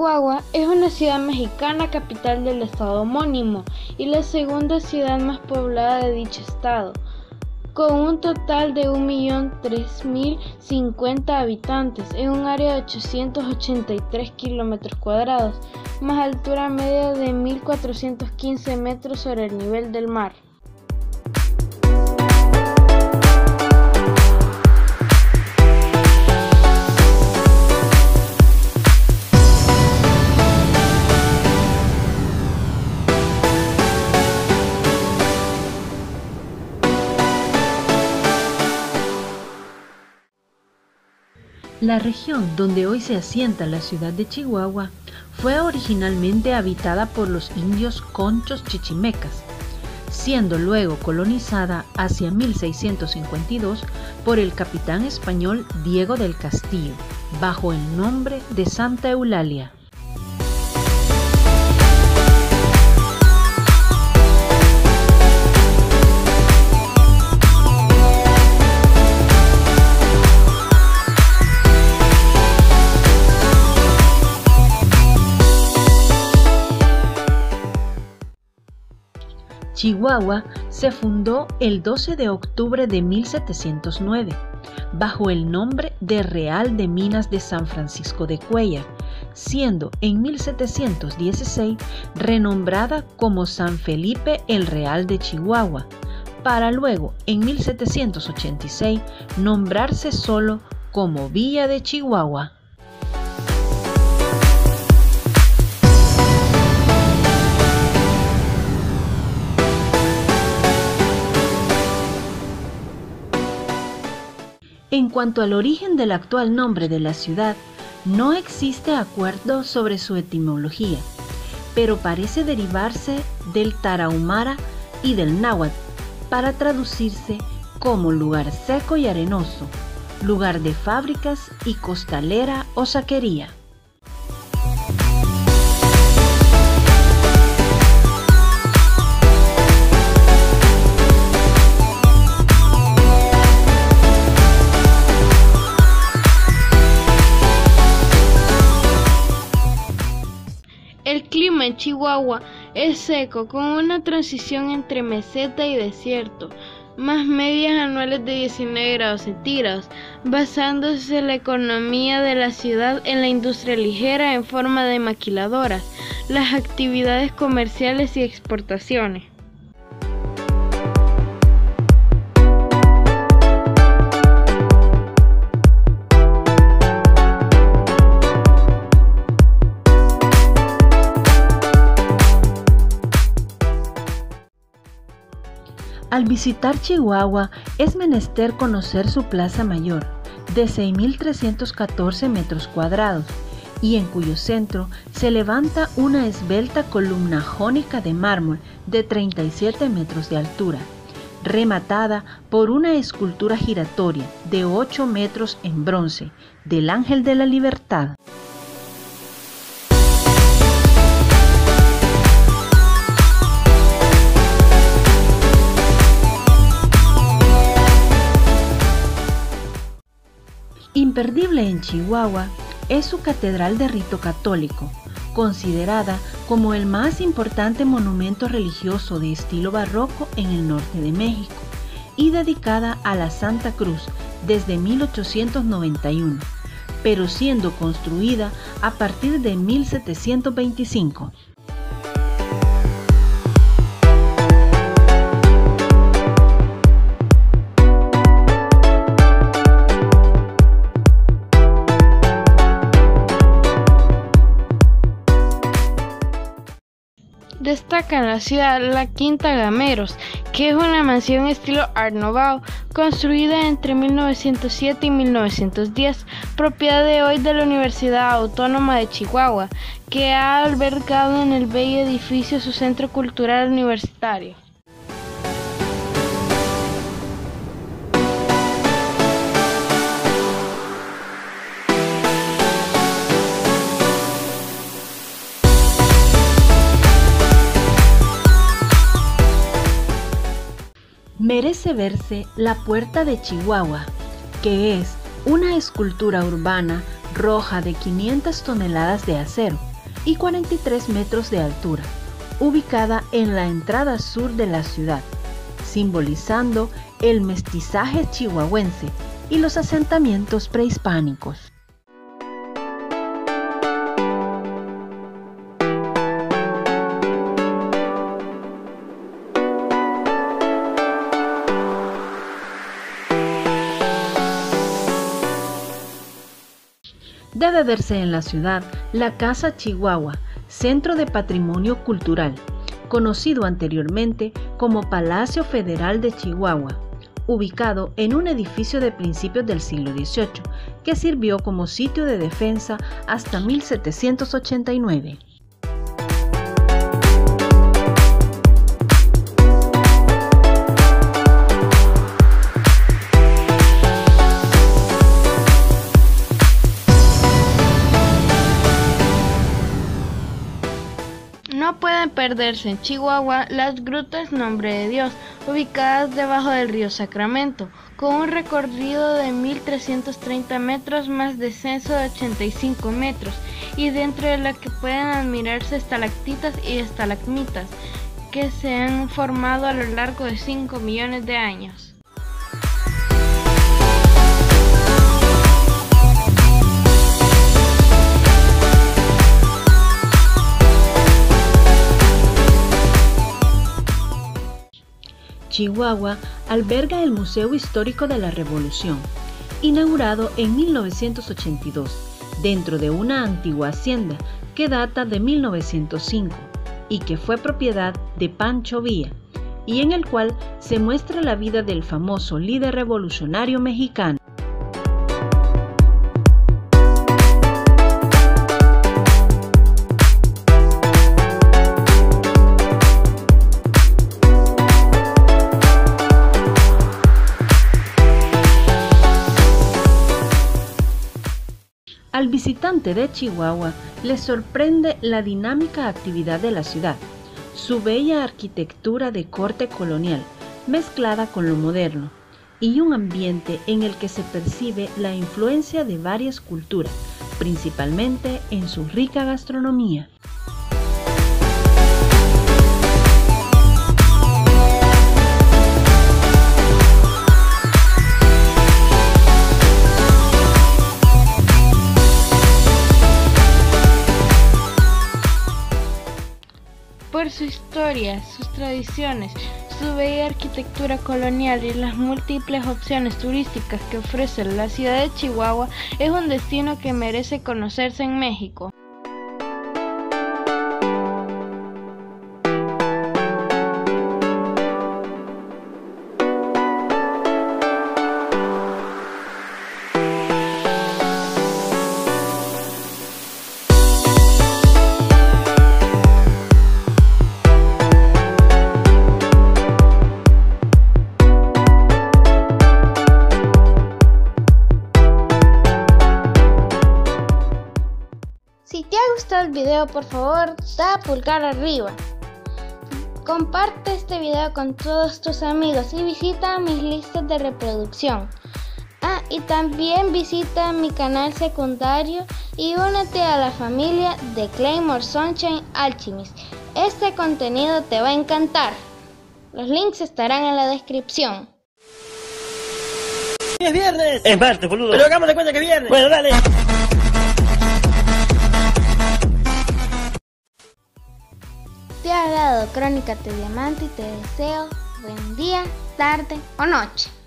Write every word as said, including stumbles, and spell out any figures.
Chihuahua es una ciudad mexicana capital del estado homónimo y la segunda ciudad más poblada de dicho estado, con un total de un millón tres mil cincuenta habitantes en un área de ochocientos ochenta y tres kilómetros cuadrados, más altura media de mil cuatrocientos quince metros sobre el nivel del mar. La región donde hoy se asienta la ciudad de Chihuahua fue originalmente habitada por los indios conchos chichimecas, siendo luego colonizada hacia mil seiscientos cincuenta y dos por el capitán español Diego del Castillo, bajo el nombre de Santa Eulalia. Chihuahua se fundó el doce de octubre de mil setecientos nueve, bajo el nombre de Real de Minas de San Francisco de Cuéllar, siendo en mil setecientos dieciséis renombrada como San Felipe el Real de Chihuahua, para luego en mil setecientos ochenta y seis nombrarse solo como Villa de Chihuahua. En cuanto al origen del actual nombre de la ciudad, no existe acuerdo sobre su etimología, pero parece derivarse del tarahumara y del náhuatl, para traducirse como lugar seco y arenoso, lugar de fábricas y costalera o saquería. El clima en Chihuahua es seco, con una transición entre meseta y desierto, más medias anuales de diecinueve grados centígrados, basándose la economía de la ciudad en la industria ligera en forma de maquiladoras, las actividades comerciales y exportaciones. Al visitar Chihuahua es menester conocer su Plaza Mayor, de seis mil trescientos catorce metros cuadrados, y en cuyo centro se levanta una esbelta columna jónica de mármol de treinta y siete metros de altura, rematada por una escultura giratoria de ocho metros en bronce del Ángel de la Libertad. Imperdible en Chihuahua es su Catedral de Rito Católico, considerada como el más importante monumento religioso de estilo barroco en el norte de México y dedicada a la Santa Cruz desde mil ochocientos noventa y uno, pero siendo construida a partir de mil setecientos veinticinco. Destaca en la ciudad la Quinta Gameros, que es una mansión estilo Art Nouveau, construida entre mil novecientos siete y mil novecientos diez, propiedad de hoy de la Universidad Autónoma de Chihuahua, que ha albergado en el bello edificio su centro cultural universitario. Merece verse la Puerta de Chihuahua, que es una escultura urbana roja de quinientas toneladas de acero, y cuarenta y tres metros de altura, ubicada en la entrada sur de la ciudad, simbolizando el mestizaje chihuahuense y los asentamientos prehispánicos. Debe verse en la ciudad la Casa Chihuahua, Centro de Patrimonio Cultural, conocido anteriormente como Palacio Federal de Chihuahua, ubicado en un edificio de principios del siglo dieciocho, que sirvió como sitio de defensa hasta mil setecientos ochenta y nueve. No pueden perderse en Chihuahua las grutas Nombre de Dios, ubicadas debajo del río Sacramento, con un recorrido de mil trescientos treinta metros más descenso de ochenta y cinco metros, y dentro de la que pueden admirarse estalactitas y estalagmitas, que se han formado a lo largo de cinco millones de años. Chihuahua alberga el Museo Histórico de la Revolución, inaugurado en mil novecientos ochenta y dos, dentro de una antigua hacienda que data de mil novecientos cinco y que fue propiedad de Pancho Villa, y en el cual se muestra la vida del famoso líder revolucionario mexicano. Al visitante de Chihuahua le sorprende la dinámica actividad de la ciudad, su bella arquitectura de corte colonial mezclada con lo moderno y un ambiente en el que se percibe la influencia de varias culturas, principalmente en su rica gastronomía. Por su historia, sus tradiciones, su bella arquitectura colonial y las múltiples opciones turísticas que ofrece la ciudad de Chihuahua, es un destino que merece conocerse en México. Si te ha gustado el video, por favor, da pulgar arriba. Comparte este video con todos tus amigos y visita mis listas de reproducción. Ah, y también visita mi canal secundario y únete a la familia de Claymore Sunshine Alchemist. Este contenido te va a encantar. Los links estarán en la descripción. Es viernes. Es martes, boludo. Pero hagamos de cuenta que es viernes. Bueno, dale. Te ha hablado Crónica Te Diamante y te deseo buen día, tarde o noche.